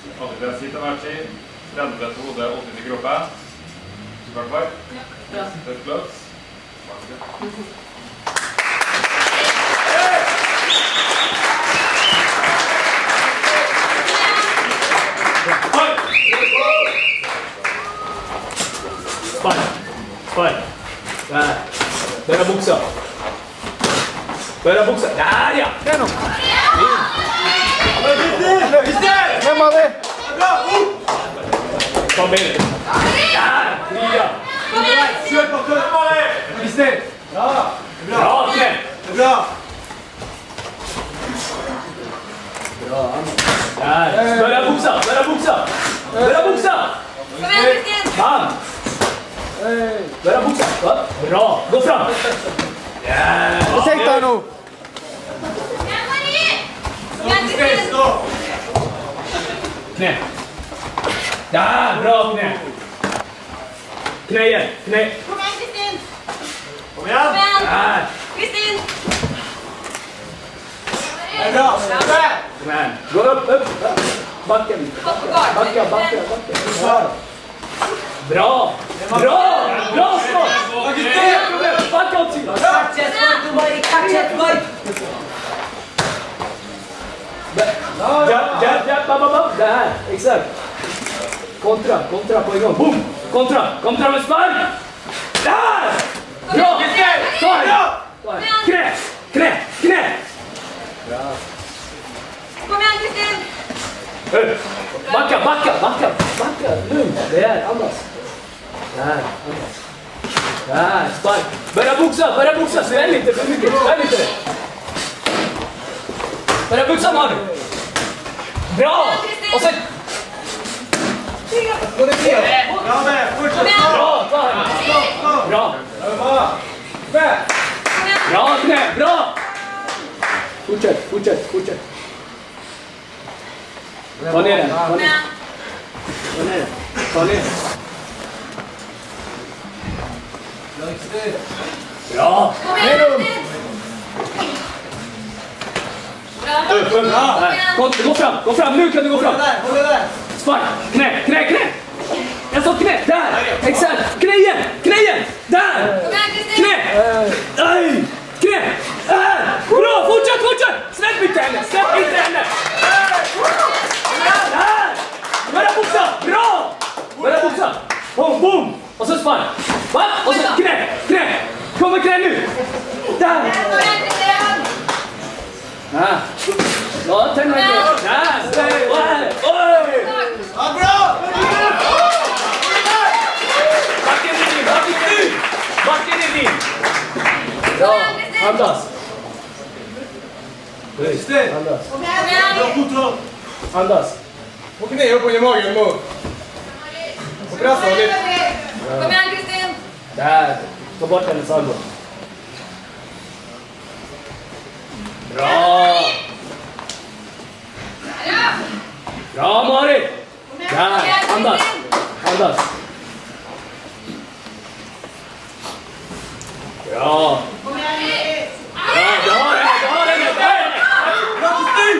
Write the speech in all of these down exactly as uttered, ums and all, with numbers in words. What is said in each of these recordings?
Alltid sitter hver tid. tretti til hodet, åtti til kroppen. Så klart var. Ja. Tøtt glass. Spark. Spark. Der. Der er buksa. Der er buksa. Der, ja. Gjennom. Hvem var det? Kom inn. Der. Lia. Kjør på, kjør på det! Kristian. Ja. Bra, tre. Det er bra. Der. Der er buksa. Der er buksa. Der er buksa. Kom igjen, Kristin! Bam. Der er buksa. Bra. Gå fram. Ja. Tenk deg nå. Kom igjen, Marie! Kom igjen, Kristin! Kne. Der. Bra, kne. Kne igjen. Kne. Kom igjen, Kristin! Kom Kom igjen. igjen! Der. Kristin! Det er bra. Bra. Kom igjen. Gå opp, opp. Bakken. Hopp på garden. Bakken, bakken, bakken. Bra. Bra. Bra, Skål. Bakken opp til. Catch it, fight, Marie! Catch it, fight! Jab, jab, jab, bam, bam, bam. Det her. Exakt. Kontra, kontra på en gang. Boom. Kontra. Kontra med spark. Der. Bra. Ta her. Ta her. Kne. Kne. Kne. Kom igjen, Kristin! Backa, backa, backa, backa, lugnt. Det är andas. Där, andas. Där, spark. Börja boxa, börja boxa. Spänn inte för mycket, spänn inte. Börja boxa, man. Bra! Och sen... Gå det till. Bra med. Fortsätt. Bra, ta här. Bra. Bra. Med. Bra, knä, bra. Fortsätt, fortsätt, fortsätt. Ta ner den. Ta Kom ner igjen! Ta ner den. Ta ner den. Bra. Kom igjen, Kristin! Bra! Bra. Gå, gå fram, gå fram. Nu kan du gå fram. Håll det där, håll det där. Spark. Knä, knä, knä. Jag sa knä. Där. Exakt. Knä igen. Knä igen. Där. Kom igjen, Kristin! Knä. Nej. Knä. Där. Bra. Fortsätt, fortsätt. Släpp inte henne. Släpp inte henne. Där. Börja boxa. Bra. Börja boxa. Boom, boom. Och så spark. Va? Och så knä. Knä. Kommer knä nu. Där. Kom igjen, Kristin! Ah. Ja, tänk mig. Där. Oj. Oj. Ja, bra. Backen är din. Backen är din. Backen är din. Bra. Andas. Kristian. Andas. Kom Bra igjen! kontroll. Andas. På knä upp i magen nu. Och pressa lite. Kom igjen, Kristin! Där. Ta bort hennes albo. Bra. Bra, Marit. Där. Andas. Andas. Bra. Kom igjen! Bra. Du har henne. Du har henne. Du har henne. Bra Kristian.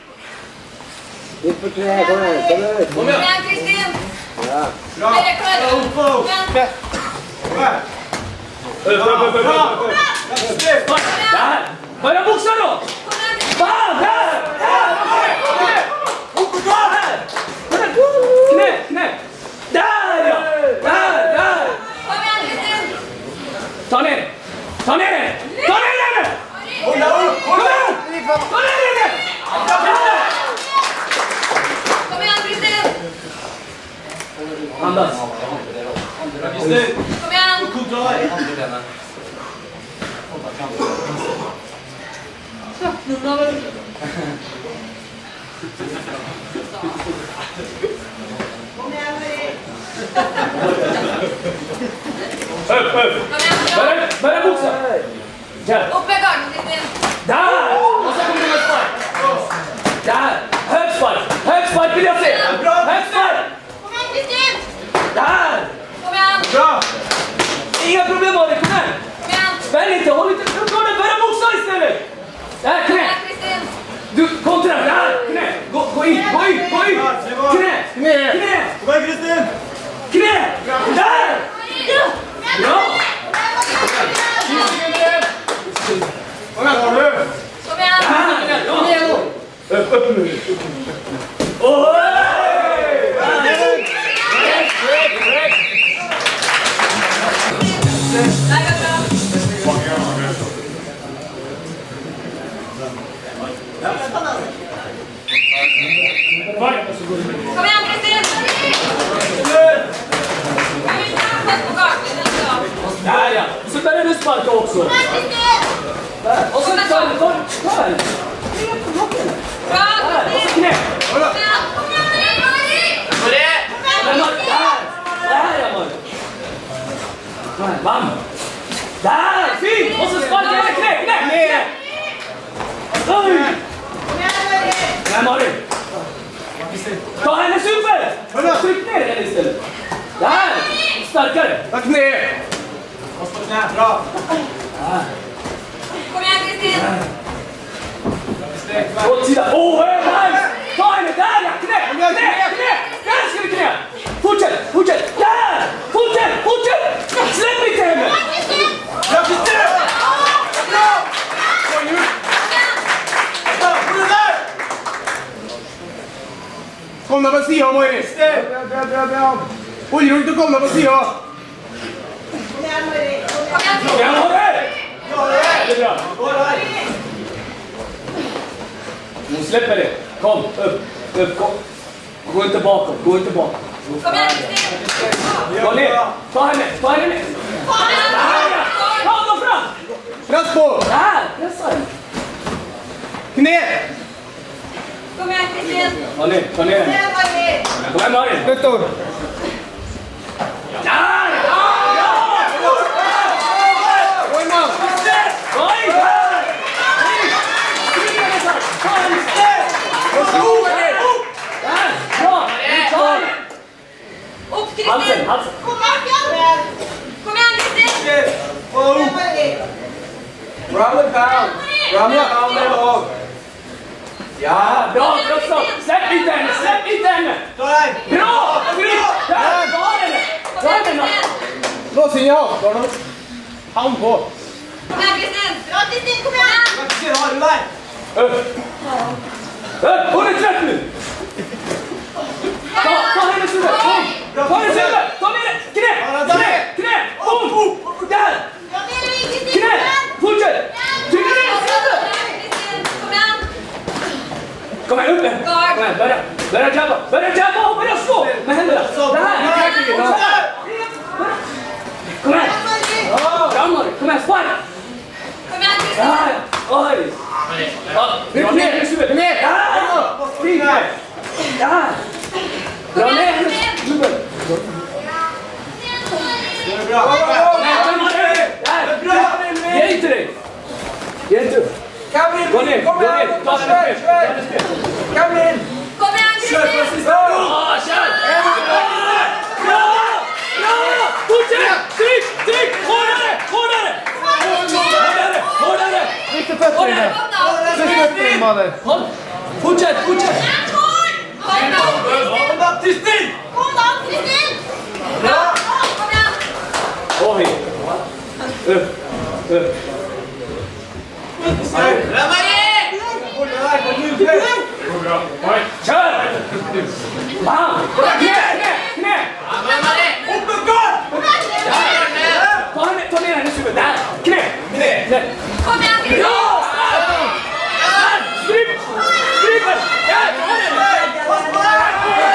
Ut på knä, kom igen, kom igen. Kom Kom igen. igjen, Kristin! Ja. Bra. Bra upp på. Kom igjen! Med. Upp, upp, upp, upp, upp, upp. Kristian. Där. Börja boxa då. Kom igjen, Kristin! Fan, här. Här. Knä. Här. Knä, knä. Där, ja. Där, där. Kom igjen, Kristin! Ta ner. Ta ner den. Ta ner den. Hålla upp. Kom igen. Ta ner den. Där. Kom igjen, Kristin! Andas. Kristian. Kom igjen! Kontroll. Upp, upp. Kom igjen! Börja, börja boxa. Där. Opp med garden, Kristin! Där. Och så kommer du med spark. Där. Hög spark. Hög spark vill jag se. Hög spark. Kom igjen, Kristin! Där. Kom igjen! Bra. Inga problem med det. Kom här. Kom igjen! Spänn inte. Håll inte. Börja boxa istället. Där, Kom knä. igjen, Kristin! Du, kontra. Där, knä. Gå, gå in, gå in. ut, gå ut! Knä! Knä! Knä! Kom igen Kristin! Knä! Där! Bra! Kom igen, har du? Kom igen! Kom igen då! Upp, upp nu! Oj! Kom igen Kristin! Kan vi snabbt fast på gagen också? Där ja! Så börjar du sparka också. Kom igen Kristin! Där. Och så tar du, tar du, tar du. Bra Där, och så Kristin! knä. Kom igen! Kom igen Mari! Kom igen! Där, Mari. Där! Där ja, Mari. Där, bam! Där! Fint! Och så sparkar jag knä, knä, knä! Oj! Där, Mari. Ta hennes huvud! Tryck ner henne istället. Där! Starkare. Ta knä! Bra! Kom igen Kristin! Åt sidan. Åh, oh, nice! Ta henne där ja! Knä! Knä! Knä! Där ska du knä! Fortsätt! Fortsätt! Där! Fortsätt! Fortsätt! Släpp inte henne! Bra Kristin! Bra! Kom nu! Bra, kom nu där! Kom där på sidan, Mojri! Bra, bra, bra! Oj, du inte komma på sidan! Kom igen Ja, Kristin! har det! Det är bra. Nu släpper det. Kom, upp, upp, kom. Gå inte bakåt, gå inte bakåt. Kom igen Kristin! Gå ner. Ta henne, ta henne ner. Där ja! Ta dem fram! Press på! Där, pressa henne. Knä! Kom igen Kristin! Ta ner, ta ner henne. Kom här Marin. Viktor! Där! Oj, man! Oj, där! Ta henne. Varsågod! Där, bra. Ta henne. Upp Kristin! Halsen, halsen. Kom igen! Kom igen Kristin! Ramla down! Ramla down där bak! Ja! Bra, bra, släpp inte henne, släpp inte henne. Ta dig! Bra! Där, ta henne. Ta henne. Slå signal! Ta dem! Hand på! Kom igen Kristin! Bra Kristin, kom igen! Kristin, har du där? Upp! Upp! Hon är trött nu! Ta, ta hennes huvud! Kom! Ta hennes huvud! Ta ner det! Knä! Knä! Knä! Bom! Där! Knä! Fortsätt! Tryck ner hennes huvud! Kom igen! Kom här, upp med henne! Kom här, börja! Börja jabba! Börja jabba och börja slå! Med händerna! Det här! Kom här! Framåt! Kom här, spark! Kom igen Kristin! Där! Oj! Dra ner hennes huvud! Där! Fint! Där! Dra ner hennes huvud! Bra! Där! Ge inte dig! Ge inte upp! Gå ner! Gå ner! Ta den upp! Kom in! Kom igen Kristin! Bra! Kör! Bra! Bra! Fortsätt! Tryck! Tryck! Hårdare! Hårdare! Hårdare! Hårdare! Riktigt fötter in här! Riktigt fötter in, mannen! Håll! Fortsätt! Fortsätt! Kom då! Kristin! Kom då Kristin! Bra! Kom igen! Oj! Upp! Upp! Kör! Bam! Knä! Knä! Knä! Ta henne, ta ner hennes huvud. Där! Knä! Knä! Kom igen Kristin! Bra! Där! Stryp! Stryp henne! Där! Ta henne!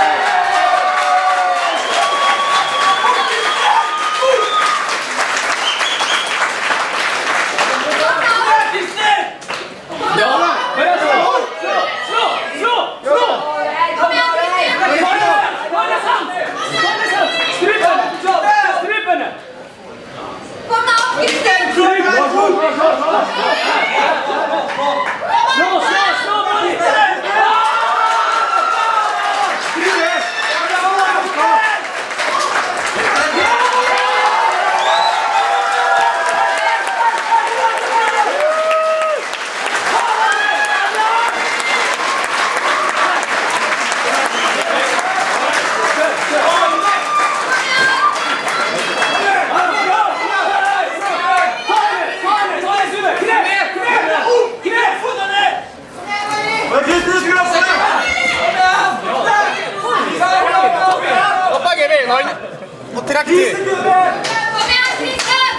Riktig! Kom igjen, Kristian!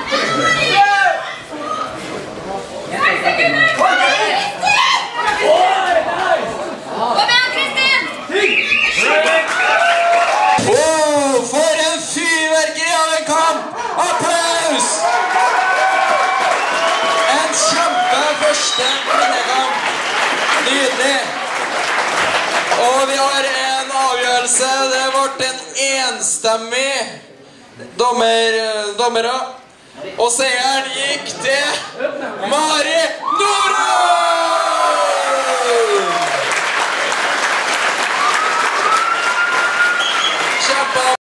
Fem sekunder! Kom igjen, Kristin! Åh, for en fyrverkeri av en kamp! Applaus! En kjempe første kvinnekamp. Nydelig. Og vi har en avgjørelse. Det ble en enstemmig dommer, dommere. Og seieren gikk til Mari Nordlund! Kjempe!